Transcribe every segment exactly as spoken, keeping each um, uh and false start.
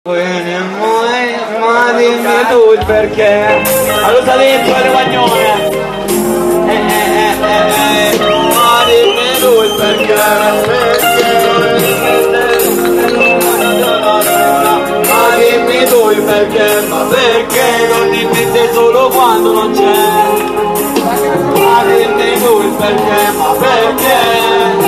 Bene, ma dimmi tu il perché. Allora dentro le magnone. Eh, eh, eh, eh, ma dimmi tu il perché. Ma dimmi tu il perché. Ma perché non ti mette solo quando non c'è. Ma dimmi tu il perché. Ma perché.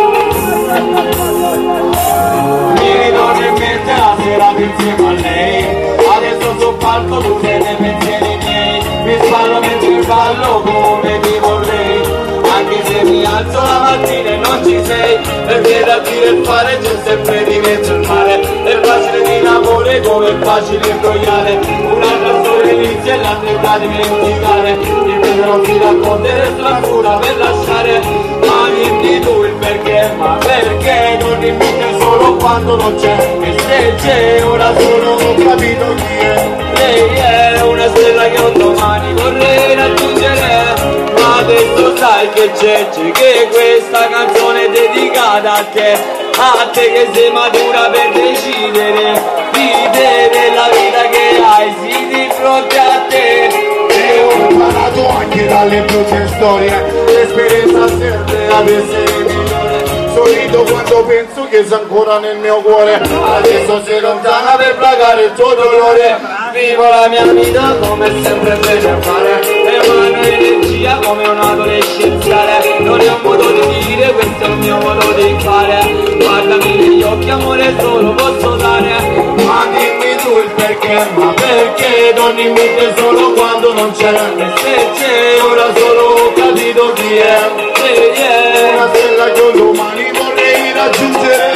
Insieme a lei, adesso sul palco tu sei nei pensieri miei, mi spallo mentre ballo come ti vorrei, anche se mi alzo la mattina e non ci sei, perché da dire e fare c'è sempre di mezzo il mare, è facile di l'amore come è facile imbrogliare, un'altra storia inizia e l'altra è da dimenticare, il vero non si racconta e resta la cura per lasciare, ma dimmi tu il perché, ma perché non dimmi solo quando non c'è, e se c'è ora solo ho capito chi è, lei è una stella che un domani vorrei raggiungere, ma adesso sai che c'è, c'è che questa canzone è dedicata a te, a te che sei matura per decidere, vivere la vita che hai, sì di fronte a te, e ho imparato anche dalle brutte storie, l'esperienza serve ad essere migliore. Sorrido quando penso che sei ancora nel mio cuore, adesso sei lontana per placare il tuo dolore, vivo la mia vita come sempre bene fare, emano energia come un adolescenziale, non è un modo di dire, questo è il mio modo di fare, guardami negli occhi amore solo posso dare, ma dimmi tu il perché, ma perché non dimmi solo quando non c'è, e se c'è ora solo ho capito chi è, lei è una stella che un domani vorrei raggiungere,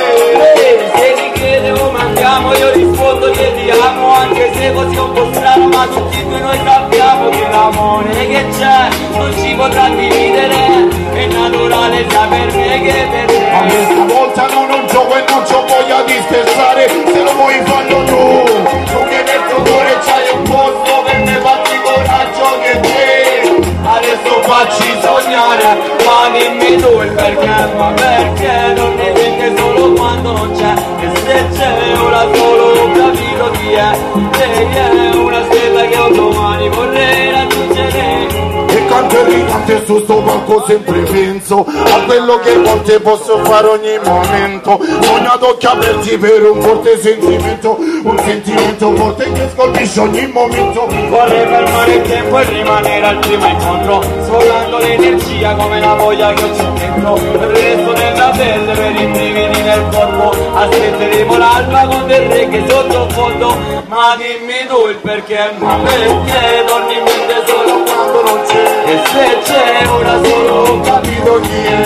se ti chiede come andiamo io rispondo che ti amo, anche se così è un po' strano, ma tutti e due noi sappiamo che l'amore che c'è non ci potrà dividere, è naturale sia per me che per te, ma questa volta non ho un gioco e non c'ho voglia di scherzare, se lo vuoi fallo tu, tu che nel tuo cuore c'hai un posto per me, fatti coraggio che te, adesso facci sognare, ma dimmi tu il perché, ma perché non mi sente solo quando non c'è, e se c'è ora solo ho capito chi è, lei è una stella che un domani vorrei raggiungere, e canto e ricante su sto palco sempre penso a quello che con te posso fare ogni momento, sogno ad occhi aperti per un forte sentimento, un sentimento forte che scolpisce ogni momento, vorrei fermare il tempo e rimanere al primo incontro, sfogando l'energia come la voglia che ho dentro, resto nella pelle per i brividi nel corpo, aspetteremo l'alba con del reggae sottofondo, ma dimmi tu il perché, ma perché torni in mente solo quando non c'è, e se c'è ora solo ho capito chi è,